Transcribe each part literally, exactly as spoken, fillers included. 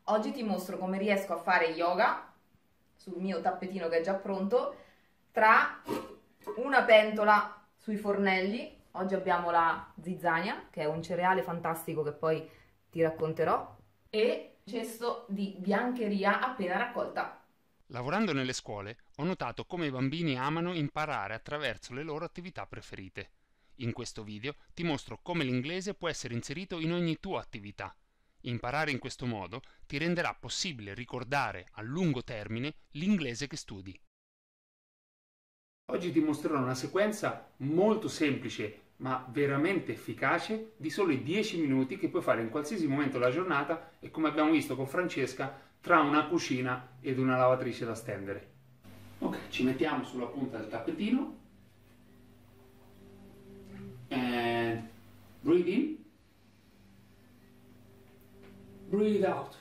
Oggi ti mostro come riesco a fare yoga sul mio tappetino che è già pronto tra una pentola sui fornelli. Oggi abbiamo la zizzania, che è un cereale fantastico che poi ti racconterò, e cesto di biancheria appena raccolta. Lavorando nelle scuole ho notato come i bambini amano imparare attraverso le loro attività preferite. In questo video ti mostro come l'inglese può essere inserito in ogni tua attività. Imparare in questo modo ti renderà possibile ricordare a lungo termine l'inglese che studi. Oggi ti mostrerò una sequenza molto semplice ma veramente efficace di soli dieci minuti che puoi fare in qualsiasi momento della giornata e, come abbiamo visto con Francesca, tra una cucina ed una lavatrice da stendere. Ok, ci mettiamo sulla punta del tappetino and breathe in, breathe out,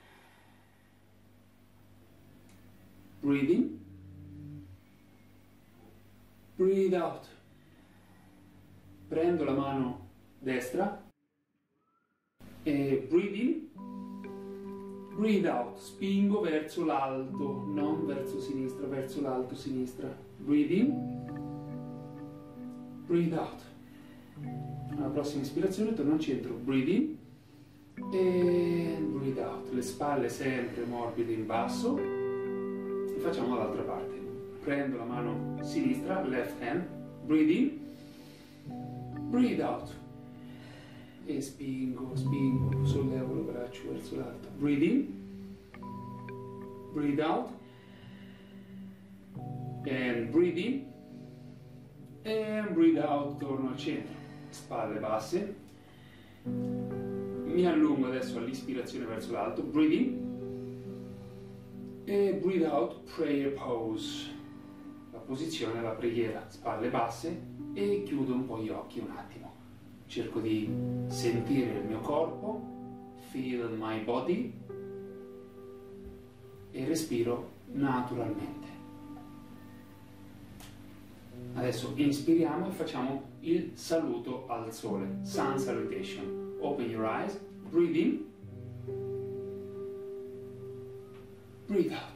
breathe in, breathe out. Prendo la mano destra e breathe in, breathe out, spingo verso l'alto, non verso sinistra, verso l'alto sinistra. Breathe in, breathe out. Alla prossima ispirazione torno al centro, breathe in e breathe out. Le spalle sempre morbide in basso e facciamo dall'altra parte. Prendo la mano sinistra, left hand, breathe in, breathe out e spingo, spingo, sollevo il braccio verso l'alto. Breathe in, breathe out and breathe in and breathe out, torno al centro, spalle basse. Mi allungo adesso all'ispirazione verso l'alto, breathe in e breathe out, prayer pose. La posizione è la preghiera, spalle basse, e chiudo un po' gli occhi un attimo. Cerco di sentire il mio corpo, feel my body, e respiro naturalmente. Adesso inspiriamo e facciamo il saluto al sole, sun salutation. Open your eyes, breathe in, breathe out.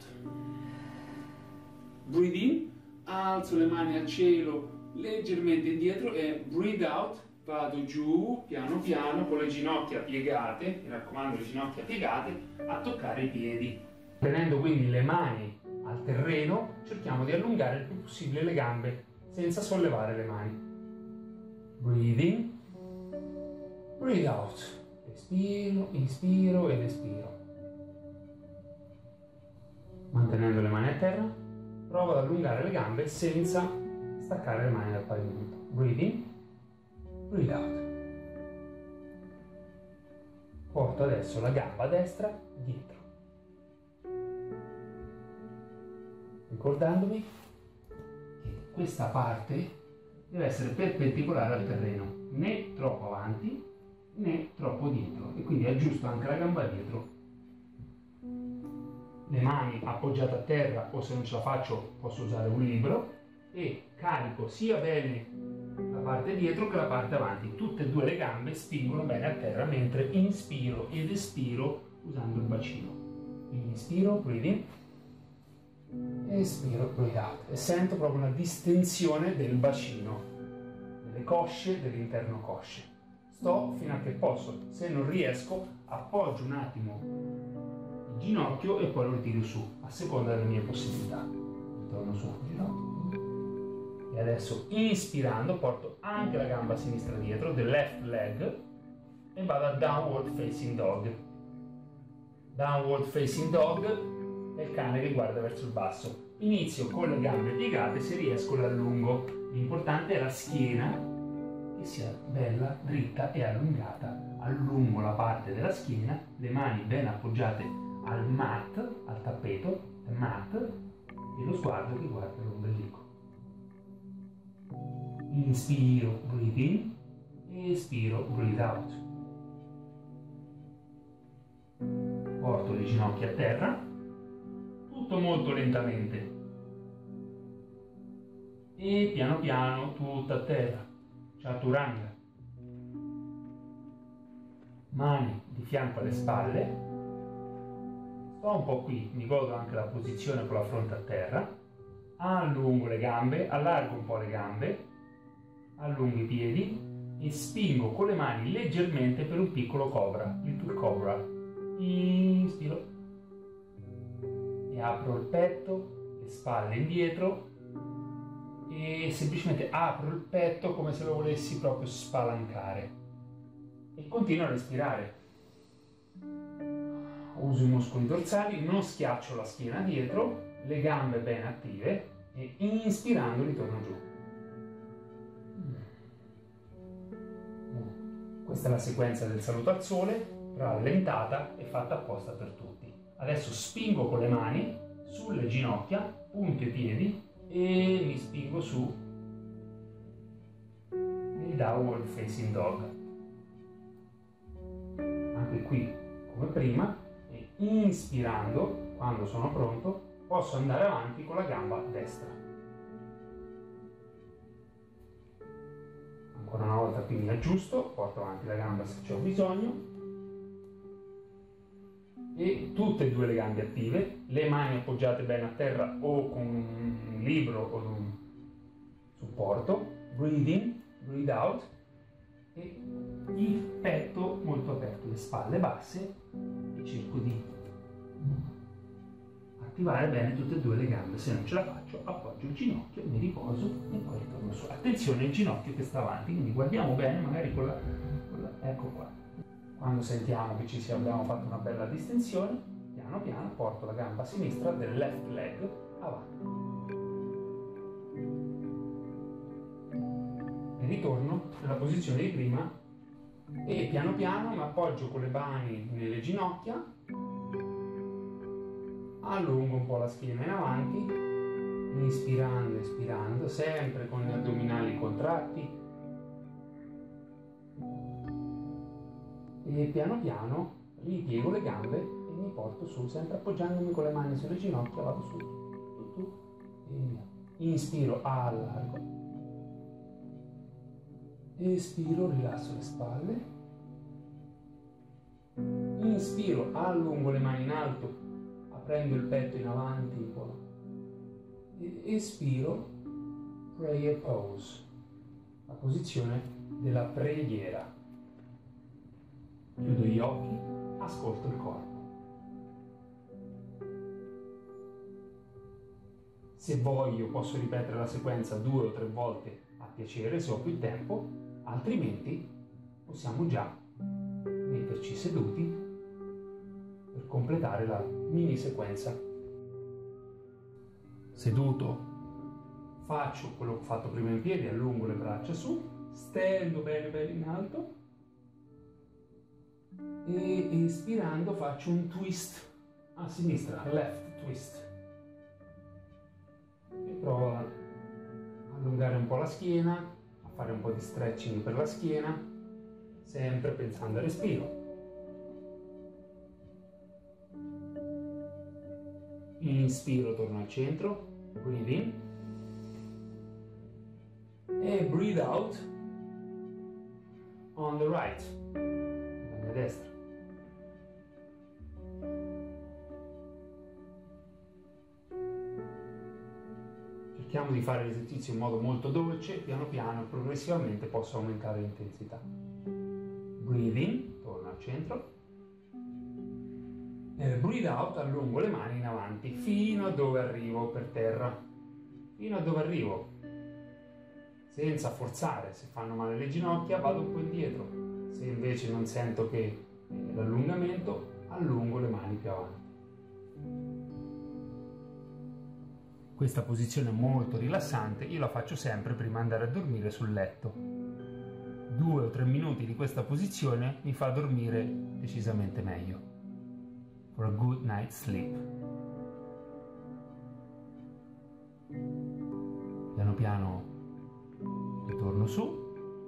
Breathe in, alzo le mani al cielo leggermente indietro e breathe out, vado giù piano piano con le ginocchia piegate, mi raccomando le ginocchia piegate, a toccare i piedi. Tenendo quindi le mani al terreno cerchiamo di allungare il più possibile le gambe senza sollevare le mani. Breathe in, breathe out, respiro, inspiro ed espiro. Mantenendo le mani a terra, provo ad allungare le gambe senza staccare le mani dal pavimento. Breathe in, breathe out. Porto adesso la gamba destra dietro, ricordandomi che questa parte deve essere perpendicolare al terreno, né troppo avanti né troppo dietro, e quindi aggiusto anche la gamba dietro. Le mani appoggiate a terra, o se non ce la faccio posso usare un libro, e carico sia bene la parte dietro che la parte avanti. Tutte e due le gambe spingono bene a terra mentre inspiro ed espiro usando il bacino. Inspiro, breathe in, espiro, breathe out, e sento proprio una distensione del bacino, delle cosce, dell'interno cosce. Sto fino a che posso. Se non riesco appoggio un attimo il ginocchio e poi lo ritiro su a seconda delle mie possibilità. Ritorno su il ginocchio. E adesso inspirando porto anche la gamba sinistra dietro, the left leg, e vado a downward facing dog. Downward facing dog è il cane che guarda verso il basso. Inizio con le gambe piegate, se riesco le allungo. L'importante è la schiena che sia bella, dritta e allungata. Allungo la parte della schiena, le mani ben appoggiate al mat, al tappeto, al mat, e lo sguardo che guarda l'ombelico. Inspiro, breathe in, espiro, breathe out. Porto le ginocchia a terra, tutto molto lentamente. E piano piano tutto a terra, chaturanga. Mani di fianco alle spalle, sto un po' qui, mi godo anche la posizione con la fronte a terra, allungo le gambe, allargo un po' le gambe, allungo i piedi e spingo con le mani leggermente per un piccolo cobra, little cobra. Inspiro e apro il petto, le spalle indietro e semplicemente apro il petto come se lo volessi proprio spalancare e continuo a respirare. Uso i muscoli dorsali, non schiaccio la schiena dietro, le gambe ben attive e inspirando ritorno giù. Questa è la sequenza del saluto al sole, rallentata e fatta apposta per tutti. Adesso spingo con le mani sulle ginocchia, punto i piedi e mi spingo su nel downward facing dog. Anche qui, come prima, e inspirando, quando sono pronto, posso andare avanti con la gamba destra. Ancora una volta qui mi aggiusto, porto avanti la gamba se c'è bisogno. E tutte e due le gambe attive, le mani appoggiate bene a terra o con un libro o un supporto, breathe in, breathe out e il petto molto aperto, le spalle basse e cerco di attivare bene tutte e due le gambe. Se non ce la faccio appoggio il ginocchio, mi riposo e poi ritorno su. Attenzione il ginocchio che sta avanti, quindi guardiamo bene magari con la, con la ecco qua. Quando sentiamo che ci sia, abbiamo fatto una bella distensione, piano piano porto la gamba sinistra del left leg avanti. E ritorno nella posizione di prima e piano piano mi appoggio con le mani nelle ginocchia, allungo un po' la schiena in avanti, inspirando, espirando, sempre con gli addominali contratti. E piano piano ripiego le gambe e mi porto su, sempre appoggiandomi con le mani sulle ginocchia, vado su, su, su e via. Inspiro, allargo, espiro, rilasso le spalle, inspiro, allungo le mani in alto, aprendo il petto in avanti un po', e espiro, prayer pose, la posizione della preghiera. Chiudo gli occhi, ascolto il corpo. Se voglio posso ripetere la sequenza due o tre volte a piacere se ho più tempo, altrimenti possiamo già metterci seduti per completare la mini sequenza. Seduto faccio quello che ho fatto prima in piedi, allungo le braccia su, stendo bene bene in alto e espirando faccio un twist a sinistra, left twist, e provo a allungare un po' la schiena, a fare un po' di stretching per la schiena, sempre pensando al respiro. Inspiro, torno al centro, breathe in e breathe out on the right, a destra. Cerchiamo di fare l'esercizio in modo molto dolce, piano piano, progressivamente posso aumentare l'intensità. Breathe in, torno al centro. E breathe out, allungo le mani in avanti fino a dove arrivo per terra. Fino a dove arrivo. Senza forzare, se fanno male le ginocchia vado un po' indietro. Se invece non sento che l'allungamento, allungo le mani più avanti. Questa posizione è molto rilassante, io la faccio sempre prima di andare a dormire sul letto. Due o tre minuti di questa posizione mi fa dormire decisamente meglio. For a good night's sleep. Piano piano ritorno su.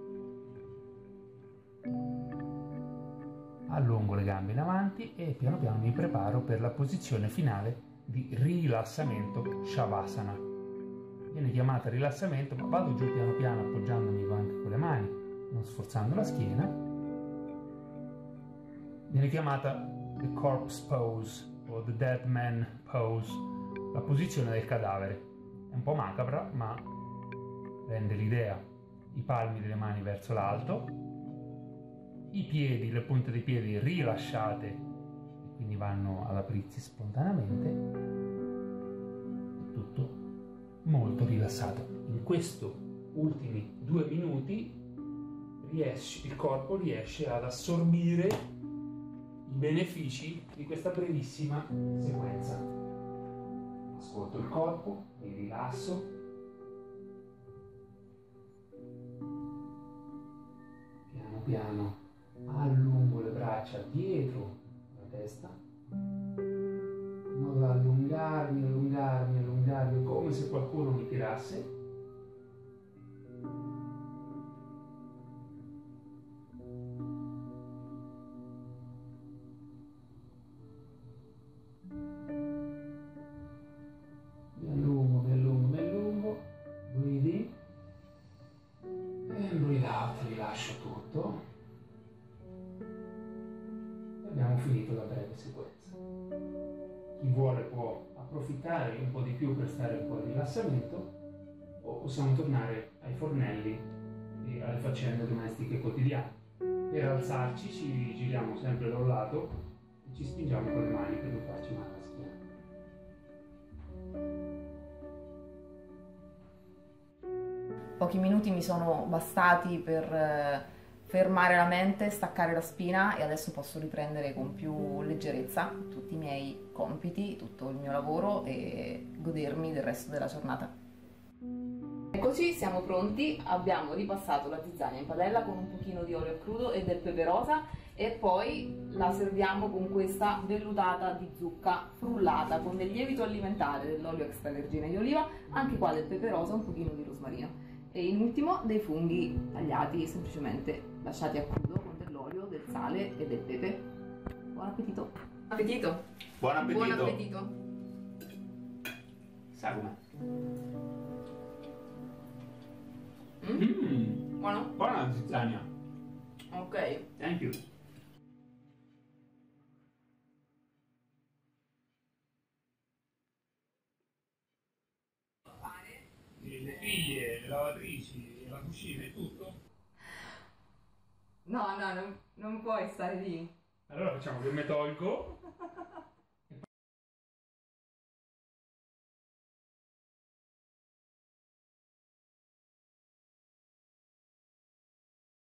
Allungo le gambe in avanti e piano piano mi preparo per la posizione finale di rilassamento Shavasana. Viene chiamata rilassamento, ma vado giù piano piano appoggiandomi anche con le mani, non sforzando la schiena. Viene chiamata the corpse pose, o the dead man pose, la posizione del cadavere. È un po' macabra, ma rende l'idea. I palmi delle mani verso l'alto, i piedi, le punte dei piedi rilasciate e quindi vanno ad aprirsi spontaneamente. È tutto molto rilassato. In questi ultimi due minuti riesce, il corpo riesce ad assorbire i benefici di questa brevissima sequenza. Ascolto il corpo, mi rilasso. Piano piano allungo le braccia dietro la testa, in modo da allungarmi, allungarmi, allungarmi, come se qualcuno mi tirasse. Mi allungo, mi allungo, mi allungo, breathe in, e breathe out, rilascio tutto. Abbiamo finito la breve sequenza. Chi vuole può approfittare un po' di più per stare un po' di rilassamento, o possiamo tornare ai fornelli e alle faccende domestiche quotidiane. Per alzarci ci giriamo sempre da un lato e ci spingiamo con le mani per non farci male alla schiena. Pochi minuti mi sono bastati per eh, fermare la mente, staccare la spina e adesso posso riprendere con più leggerezza tutti i miei compiti, tutto il mio lavoro e godermi del resto della giornata. Eccoci, siamo pronti, abbiamo ripassato la zizzania in padella con un pochino di olio a crudo e del pepe rosa e poi la serviamo con questa vellutata di zucca frullata con del lievito alimentare, dell'olio extravergine di oliva, anche qua del pepe rosa, un pochino di rosmarino. E in ultimo dei funghi tagliati, semplicemente lasciati a crudo con dell'olio, del sale e del pepe. Buon appetito! Appetito! Buon appetito! Buon appetito! Sa com'è? Mm? Mm. Buono? Buona la zizzania! Ok. Thank you! Le figlie, le lavatrici, la cucina e tutto? No, no, non, non puoi stare lì. Allora facciamo che me tolgo